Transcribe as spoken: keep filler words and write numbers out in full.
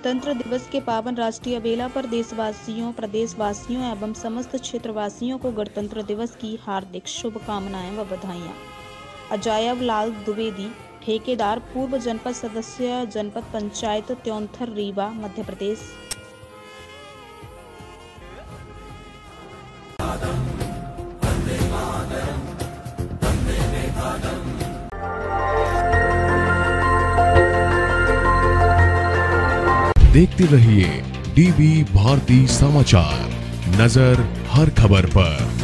गणतंत्र दिवस के पावन राष्ट्रीय बेला पर देशवासियों, प्रदेशवासियों एवं समस्त क्षेत्रवासियों को गणतंत्र दिवस की हार्दिक शुभकामनाएं व बधाइयां। अजायब लाल द्विवेदी, ठेकेदार, पूर्व जनपद सदस्य, जनपद पंचायत त्योंथर, रीवा, मध्य प्रदेश। देखते रहिए डीवी भारती समाचार, नजर हर खबर पर।